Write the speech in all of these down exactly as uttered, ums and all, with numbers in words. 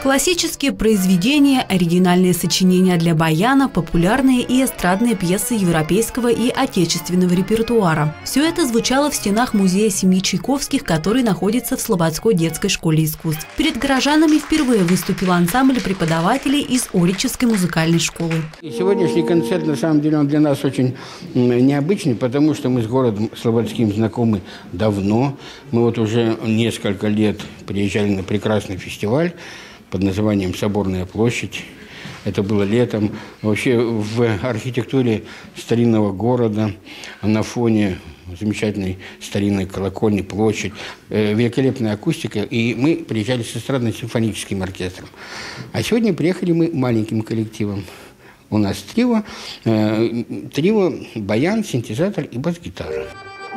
Классические произведения, оригинальные сочинения для баяна, популярные и эстрадные пьесы европейского и отечественного репертуара. Все это звучало в стенах музея семьи Чайковских, который находится в Слободской детской школе искусств. Перед горожанами впервые выступил ансамбль преподавателей из Орической музыкальной школы. Сегодняшний концерт, на самом деле, он для нас очень необычный, потому что мы с городом Слободским знакомы давно. Мы вот уже несколько лет приезжали на прекрасный фестиваль под названием «Соборная площадь». Это было летом. Вообще в архитектуре старинного города на фоне замечательной старинной колокольни, площадь, великолепная акустика. И мы приезжали с эстрадно-симфоническим оркестром. А сегодня приехали мы маленьким коллективом. У нас трио, э, трио, баян, синтезатор и бас-гитара.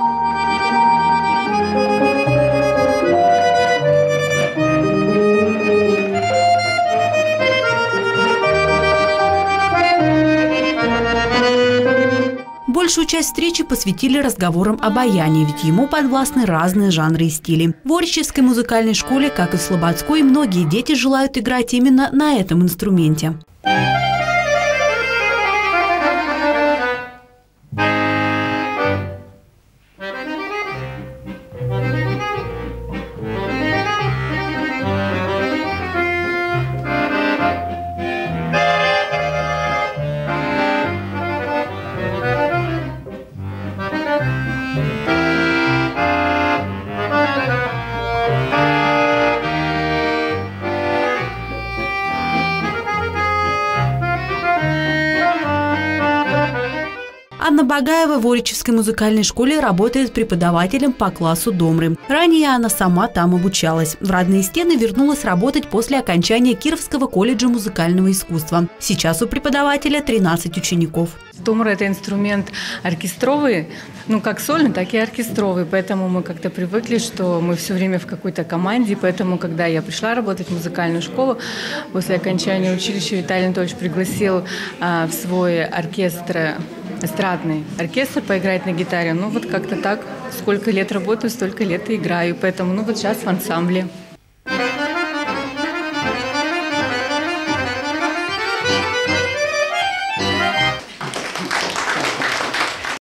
Большую часть встречи посвятили разговорам о баяне, ведь ему подвластны разные жанры и стили. В Орической музыкальной школе, как и в Слободской, многие дети желают играть именно на этом инструменте. Анна Багаева в Орической музыкальной школе работает преподавателем по классу домры. Ранее она сама там обучалась. В родные стены вернулась работать после окончания Кировского колледжа музыкального искусства. Сейчас у преподавателя тринадцать учеников. Домра – это инструмент оркестровый, ну как сольный, так и оркестровый. Поэтому мы как-то привыкли, что мы все время в какой-то команде. Поэтому, когда я пришла работать в музыкальную школу, после окончания училища Виталий Анатольевич пригласил а, в свой оркестр, эстрадный оркестр, поиграть на гитаре. Ну вот как-то так. Сколько лет работаю, столько лет и играю. Поэтому ну вот сейчас в ансамбле.